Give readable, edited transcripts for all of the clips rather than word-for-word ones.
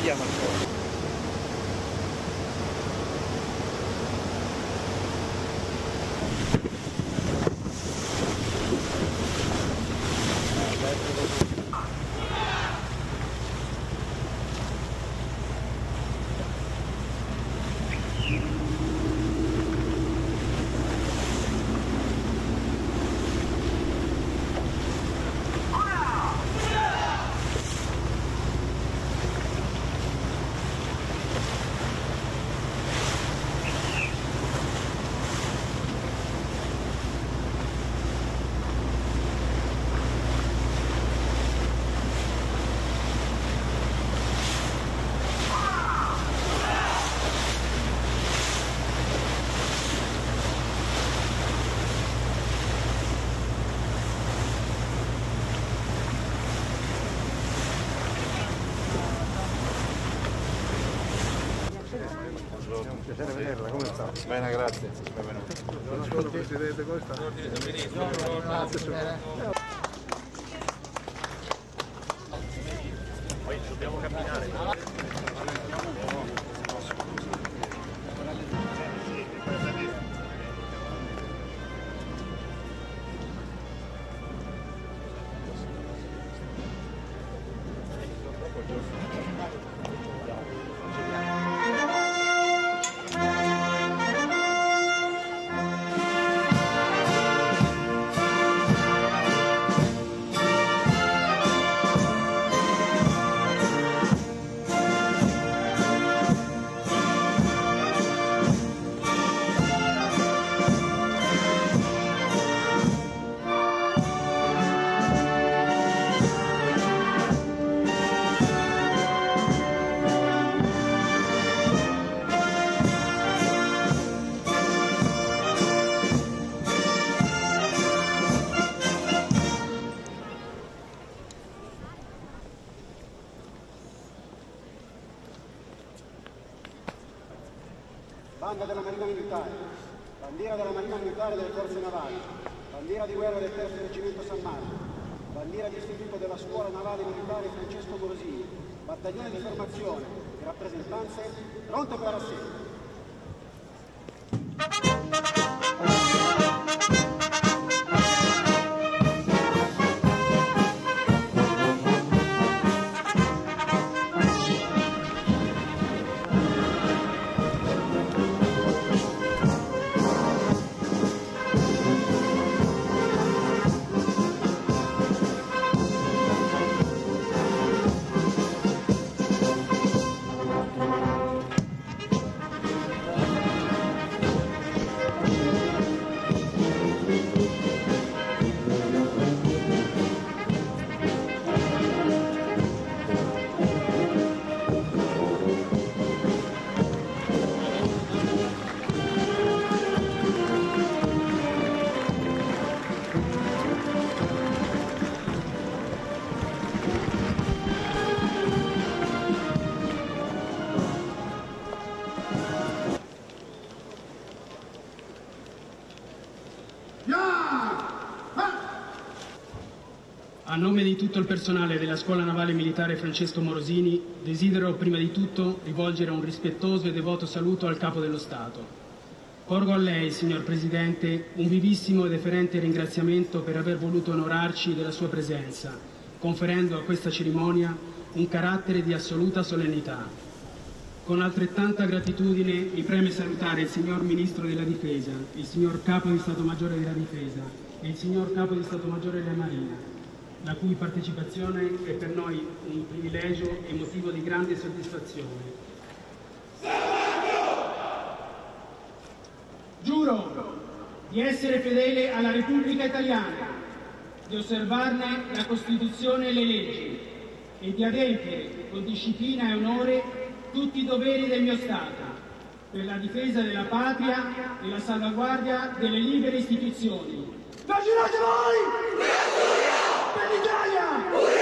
chiama il corpo? Piacere vederla, come sta? Bene, grazie, benvenuto. Buongiorno Presidente, come sta? Grazie. Poi dobbiamo camminare. Banda della Marina Militare, bandiera della Marina Militare delle Forze Navali, bandiera di guerra del Terzo Reggimento San Marco, bandiera di istituto della Scuola Navale Militare Francesco Morosini, battaglione di formazione e rappresentanze pronte per rassegna. A nome di tutto il personale della Scuola Navale Militare Francesco Morosini, desidero prima di tutto rivolgere un rispettoso e devoto saluto al Capo dello Stato. Porgo a lei, signor Presidente, un vivissimo e deferente ringraziamento per aver voluto onorarci della sua presenza, conferendo a questa cerimonia un carattere di assoluta solennità. Con altrettanta gratitudine mi preme salutare il signor Ministro della Difesa, il signor Capo di Stato Maggiore della Difesa e il signor Capo di Stato Maggiore della Marina, la cui partecipazione è per noi un privilegio e motivo di grande soddisfazione. Giuro di essere fedele alla Repubblica Italiana, di osservarne la Costituzione e le leggi e di adempiere con disciplina e onore tutti i doveri del mio Stato per la difesa della patria e la salvaguardia delle libere istituzioni. Vaccinate voi! Per l'Italia!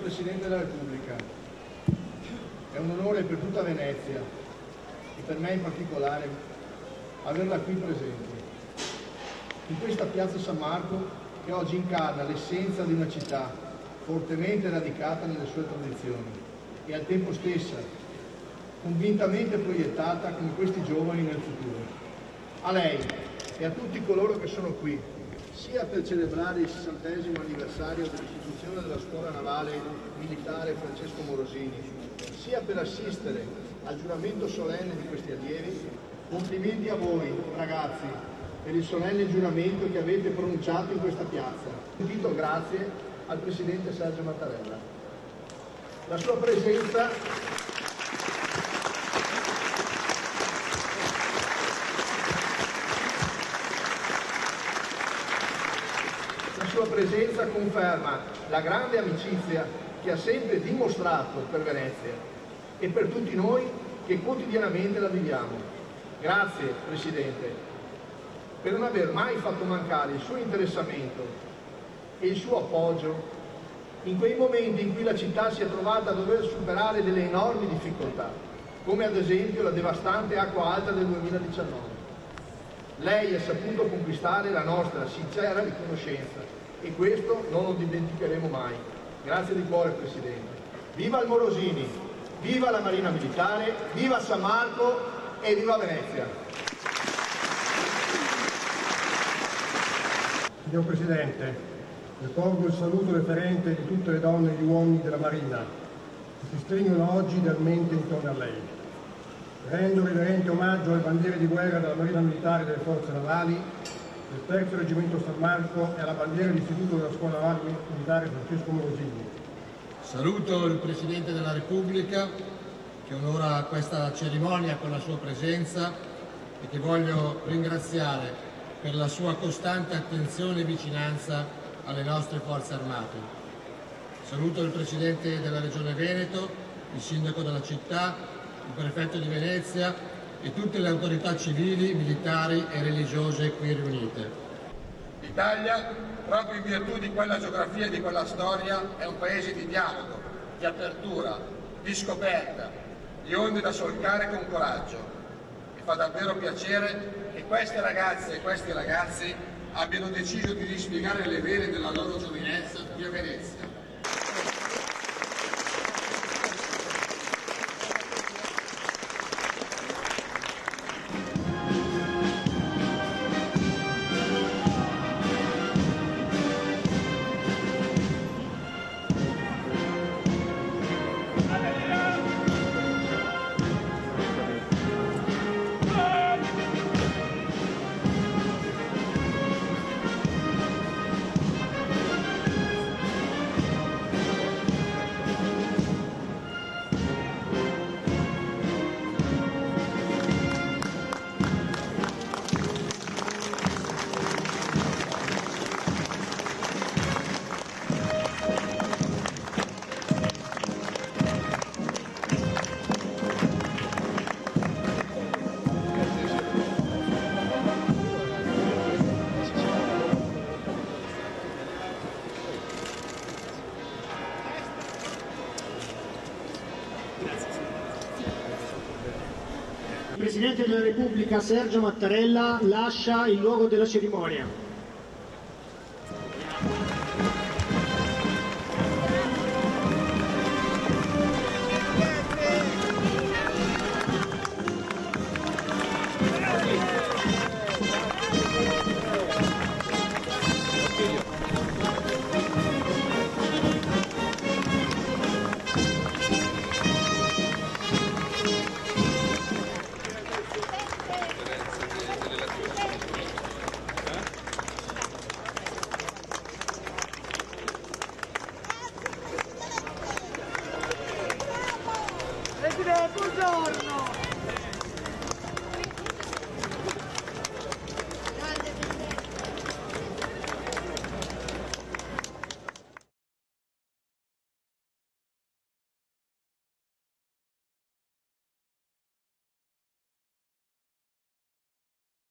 Presidente della Repubblica, è un onore per tutta Venezia e per me in particolare averla qui presente, in questa piazza San Marco che oggi incarna l'essenza di una città fortemente radicata nelle sue tradizioni e al tempo stesso convintamente proiettata come questi giovani nel futuro. A lei e a tutti coloro che sono qui, sia per celebrare il 60° anniversario dell'istituzione della Scuola Navale Militare Francesco Morosini, sia per assistere al giuramento solenne di questi allievi, complimenti a voi, ragazzi, per il solenne giuramento che avete pronunciato in questa piazza. Sentito grazie al Presidente Sergio Mattarella. La sua presenza conferma la grande amicizia che ha sempre dimostrato per Venezia e per tutti noi che quotidianamente la viviamo. Grazie Presidente per non aver mai fatto mancare il suo interessamento e il suo appoggio in quei momenti in cui la città si è trovata a dover superare delle enormi difficoltà, come ad esempio la devastante acqua alta del 2019. Lei ha saputo conquistare la nostra sincera riconoscenza e questo non lo dimenticheremo mai. Grazie di cuore Presidente. Viva il Morosini, viva la Marina Militare, viva San Marco e viva Venezia. Signor Presidente, ricordo il saluto referente di tutte le donne e gli uomini della Marina che si stringono oggi idealmente intorno a lei. Rendo riverente omaggio alle bandiere di guerra della Marina Militare e delle Forze Navali, del 3° Reggimento San Marco e alla bandiera d'istituto della Scuola Navale Militare Francesco Morosini. Saluto il Presidente della Repubblica che onora questa cerimonia con la sua presenza e che voglio ringraziare per la sua costante attenzione e vicinanza alle nostre Forze Armate. Saluto il Presidente della Regione Veneto, il Sindaco della città, il Prefetto di Venezia e tutte le autorità civili, militari e religiose qui riunite. L'Italia, proprio in virtù di quella geografia e di quella storia, è un paese di dialogo, di apertura, di scoperta, di onde da solcare con coraggio. Mi fa davvero piacere che queste ragazze e questi ragazzi abbiano deciso di dispiegare le vele della loro giovinezza qui a Venezia. Il Presidente della Repubblica Sergio Mattarella lascia il luogo della cerimonia. Presidente, buongiorno!